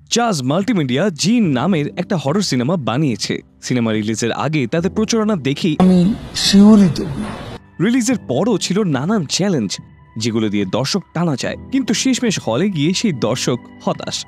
চাজ multimedia Jinn নামের একটা horror cinema বানিয়েছে। সিনেমা রিলিজের আগে তাদের প্রচারণা দেখেই আমি শিউরিত। রিলিজের পরও ছিল নানান চ্যালেঞ্জ যেগুলো দিয়ে দর্শক টানা যায়, কিন্তু শেষমেশ হলে গিয়ে সেই দর্শক হতাশ।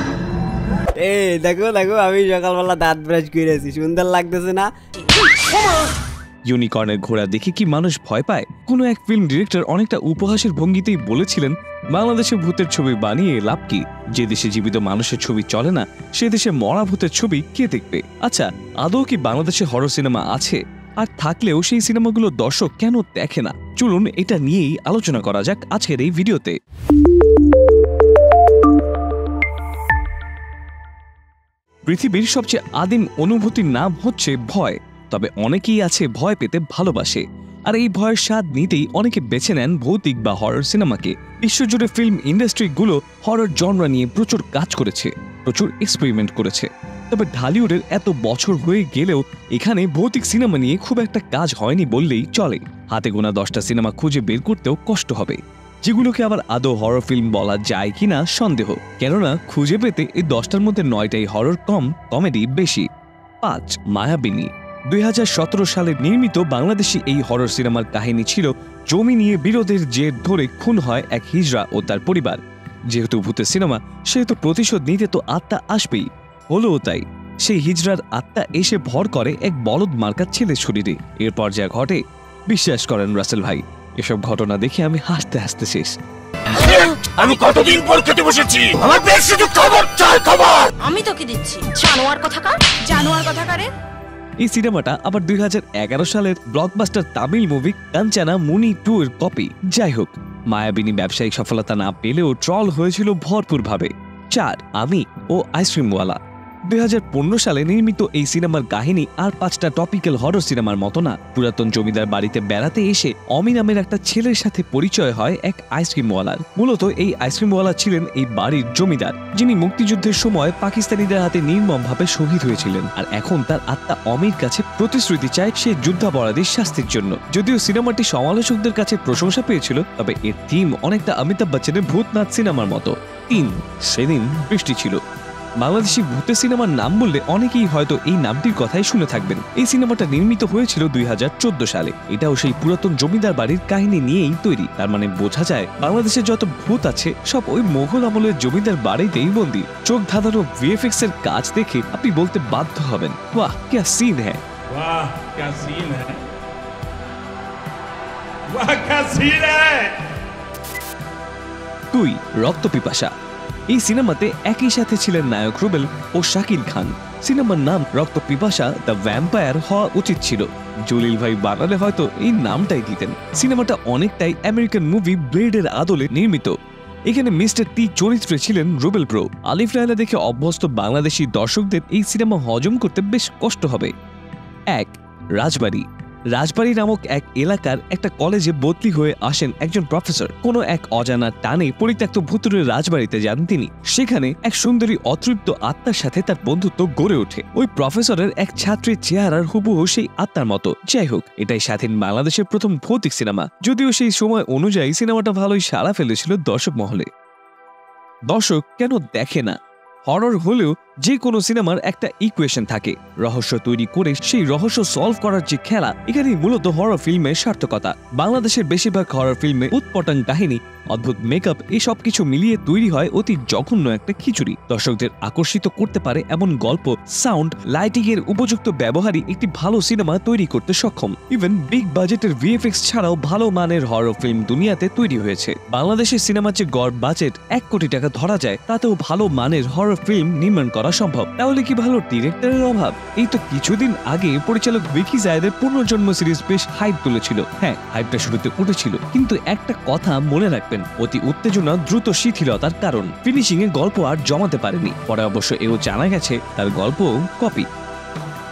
দেখো দেখো আমি সকালবেলা দাঁত ব্রাশ করেছি, সুন্দর লাগতেছে না? ইউনিকর্নের ঘোড়া দেখে কি মানুষ ভয় পায়? কোনো এক ফিল্ম ডিরেক্টর অনেকটা উপহাসের ভঙ্গিতেই বলেছিলেন, বাংলাদেশে ভূতের ছবি বানিয়ে লাভ কি? যে দেশে জীবিত মানুষের ছবি চলে না সে দেশে মরা ভূতের ছবি কে দেখবে? আচ্ছা, আদৌ কি বাংলাদেশে হরর সিনেমা আছে? আর থাকলেও সেই সিনেমাগুলো দর্শক কেন দেখে না? চলুন এটা নিয়েই আলোচনা করা যাক আজকের এই ভিডিওতে। পৃথিবীর সবচেয়ে আদিম অনুভূতির নাম হচ্ছে ভয়, তবে অনেকেই আছে ভয় পেতে ভালোবাসে। আর এই ভয়ের স্বাদ নিতেই অনেকে বেছে নেন ভৌতিক বা হরর সিনেমাকে। বিশ্বজুড়ে ফিল্ম ইন্ডাস্ট্রিগুলো হরর জনরা নিয়ে প্রচুর কাজ করেছে, প্রচুর এক্সপেরিমেন্ট করেছে। তবে ঢালিউডের এত বছর হয়ে গেলেও এখানে ভৌতিক সিনেমা নিয়ে খুব একটা কাজ হয়নি বললেই চলে। হাতে গোনা 10টা সিনেমা খুঁজে বের করতেও কষ্ট হবে, যেগুলোকে আবার আদৌ হরর ফিল্ম বলা যায় কিনা সন্দেহ। কেননা খুঁজে পেতে এই 10টার মধ্যে 9টাই হরর, কম কমেডি বেশি। 5. মায়াবিনী। 2017 সালে নির্মিত বাংলাদেশি এই হরর সিনেমার কাহিনী ছিল জমি নিয়ে বিরোধের জের ধরে খুন হয় এক হিজড়া ও তার পরিবার। যেহেতু ভূতের সিনেমা, সেহেতু প্রতিশোধ নিতে তো আত্মা আসবেই। হলোও তাই। সেই হিজড়ার আত্মা এসে ভর করে এক বলদ মার্কা ছেলের শরীরে। এরপর যা ঘটে, বিশ্বাস করেন রাসেল ভাই, এসব ঘটনা দেখে আমি হাসতে হাসতে শেষ। আমি কতদিন পর খেতে বসেছি, আমার পেট শুধু খাবার চাই, খাবার। আমি তোকে দিচ্ছি জানোয়ার কথাকার, জানোয়ার কথাকারে। এই সিনেমাটা আবার 2011 সালের ব্লকবাস্টার তামিল মুভি কাঞ্চানা মুনি 2 এর কপি। যাই হোক, মায়াবিনী ব্যবসায়িক সফলতা না পেলেও ট্রল হয়েছিল ভরপুরভাবে। 4. আমি ও আইসক্রিমওয়ালা। 2015 সালে নির্মিত এই সিনেমার কাহিনী আর 5টা টপিক্যাল হরর সিনেমার মতো না। পুরাতন জমিদার বাড়িতে বেড়াতে এসে অমি নামের একটা ছেলের সাথে পরিচয় হয় এক আইসক্রিমওয়ালার। মূলত এই আইসক্রিমওয়ালা ছিলেন এই বাড়ির জমিদার, যিনি মুক্তিযুদ্ধের সময় পাকিস্তানিদের হাতে নির্মমভাবে শহীদ হয়েছিলেন। আর এখন তার আত্মা অমির কাছে প্রতিশ্রুতি চায় সে যুদ্ধাপরাধীর শাস্তির জন্য। যদিও সিনেমাটি সমালোচকদের কাছে প্রশংসা পেয়েছিল, তবে এর থিম অনেকটা অমিতাভ বচ্চনের ভূতনাথ সিনেমার মতো। 3. সেদিন বৃষ্টি ছিল। বাংলাদেশি ভূতের সিনেমার নাম বললে অনেকেই হয়তো এই নামটির কথাই শুনে থাকবেন। এই সিনেমাটা নির্মিত হয়েছিল 2014 সালে। এটাও সেই পুরাতন জমিদার বাড়ির কাহিনী নিয়েই তৈরি। তার মানে বোঝা যায় বাংলাদেশে যত ভূত আছে সব ওই মোগল আমলের জমিদার বাড়িতেই বন্দী। চোখ ধাঁধানো ভিএফএক্স এর কাজ দেখে আপনি বলতে বাধ্য হবেন, বাহ क्या सीन है, वाह क्या सीन है, वाह क्या सीन है। 2. রক্ত পিপাসা। এই সিনেমাতে একই সাথে ছিলেন নায়ক রুবেল ও শাকিল খান। সিনেমার নাম রক্ত পিপাসা দ্য ভ্যাম্পায়ার হওয়া উচিত ছিল। জলিল ভাই বানালে হয়তো এই নামটাই দিতেন। সিনেমাটা অনেকটাই আমেরিকান মুভি ব্লেডের আদলে নির্মিত। এখানে মিস্টার টি চরিত্রে ছিলেন রুবেল ব্রো। আলিফ লায়লা দেখে অভ্যস্ত বাংলাদেশি দর্শকদের এই সিনেমা হজম করতে বেশ কষ্ট হবে। 1. রাজবাড়ি। রাজবাড়ি নামক এক এলাকার একটা কলেজে বদলি হয়ে আসেন একজন প্রফেসর। কোনো এক অজানা টানে পরিত্যক্ত ভুতুড়ের রাজবাড়িতে যান তিনি। সেখানে এক সুন্দরী অতৃপ্ত আত্মার সাথে তার বন্ধুত্ব গড়ে ওঠে। ওই প্রফেসরের এক ছাত্রীর চেহারার হুবহু সেই আত্মার মতো। যাই হোক, এটাই স্বাধীন বাংলাদেশের প্রথম ভৌতিক সিনেমা। যদিও সেই সময় অনুযায়ী সিনেমাটা ভালোই সাড়া ফেলেছিল দর্শক মহলে। দর্শক কেন দেখে না? হরর হলেও যে কোনো সিনেমার একটা ইকুয়েশন থাকে, রহস্য তৈরি করে সেই রহস্য সলভ করার যে খেলা, এখানেই মূলত হরর ফিল্মের সার্থকতা। বাংলাদেশের বেশিরভাগ হরর ফিল্মে উৎপটাং কাহিনী, অদ্ভুত মেকআপ, এই সব কিছু মিলিয়ে তৈরি হয় অতি জঘন্য একটা খিচুড়ি। দর্শকদের আকর্ষিত করতে পারে এমন গল্প, সাউন্ড, লাইটিং এর উপযুক্ত ব্যবহারই একটি ভালো সিনেমা তৈরি করতে সক্ষম। ইভেন বিগ বাজেটের ভিএফএক্স ছাড়াও ভালো মানের হরর ফিল্ম দুনিয়াতে তৈরি হয়েছে। বাংলাদেশের সিনেমার যে গড় বাজেট 1 কোটি টাকা ধরা যায়, তাতেও ভালো মানের হরর ফিল্ম নির্মাণ করা সম্ভব। তাহলে কি ভালো ডিরেক্টরের অভাব? এই তো কিছুদিন আগে পরিচালক ভিকি জায়েদের পুনর্জন্ম সিরিজ বেশ হাইপ তুলেছিল। হ্যাঁ, হাইপটা শুরুতে উঠেছিল, কিন্তু একটা কথা মনে রাখবেন, অতি উত্তেজনা দ্রুত শিথিলতার কারণ। ফিনিশিং এ গল্প আর জমাতে পারেনি। পরে অবশ্য এও জানা গেছে তার গল্প কপি।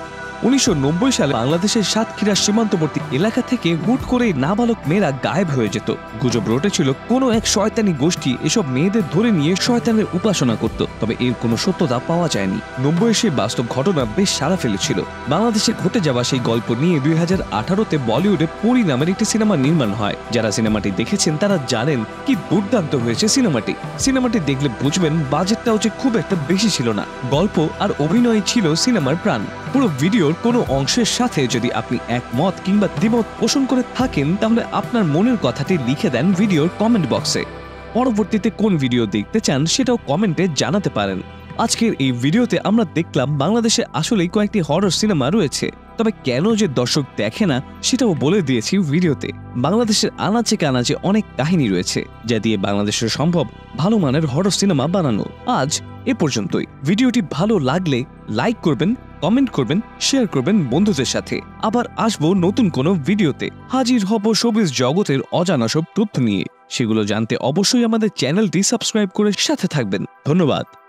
1990 সালে বাংলাদেশের সাতক্ষীরা সীমান্তবর্তী এলাকা থেকে হুট করে নাবালক মেয়েরা গায়েব হয়ে যেত। গুজব রটেছিল কোনো এক শয়তানি গোষ্ঠী এসব মেয়েদের ধরে নিয়ে শয়তানের উপাসনা করত, তবে এর কোনো সত্যতা পাওয়া যায়নি। 90 সেই বাস্তব ঘটনা বেশ সাড়া ফেলেছিল। বাংলাদেশে ঘটে যাওয়া সেই গল্প নিয়ে 2018-তে বলিউডে পরি নামের একটি সিনেমা নির্মাণ হয়। যারা সিনেমাটি দেখেছেন তারা জানেন কি দুর্দান্ত হয়েছে সিনেমাটি দেখলে বুঝবেন বাজেটটাও যে খুব একটা বেশি ছিল না। গল্প আর অভিনয় ছিল সিনেমার প্রাণ। পুরো ভিডিওর কোনো অংশের সাথে যদি আপনি একমত কিংবা দ্বিমত পোষণ করে থাকেন তাহলে আপনার মনের কথাটি লিখে দেন ভিডিওর কমেন্ট বক্সে। পরবর্তীতে কোন ভিডিও দেখতে চান সেটাও কমেন্টে জানাতে পারেন। আজকের এই ভিডিওতে আমরা দেখলাম বাংলাদেশে আসলেই কয়েকটি হরর সিনেমা রয়েছে, তবে কেন যে দর্শক দেখে না সেটাও বলে দিয়েছি ভিডিওতে। বাংলাদেশের আনাচে কানাচে অনেক কাহিনী রয়েছে যা দিয়ে বাংলাদেশের সম্ভব ভালো মানের হরর সিনেমা বানানো। আজ এ পর্যন্তই। ভিডিওটি ভালো লাগলে লাইক করবেন, কমেন্ট করবেন, শেয়ার করবেন বন্ধুদের সাথে। আবার আসবো নতুন কোনো ভিডিওতে। হাজির হব শোবিজ জগতের অজানা সব তথ্য নিয়ে। সেগুলো জানতে অবশ্যই আমাদের চ্যানেলটি সাবস্ক্রাইব করে সাথে থাকবেন। ধন্যবাদ।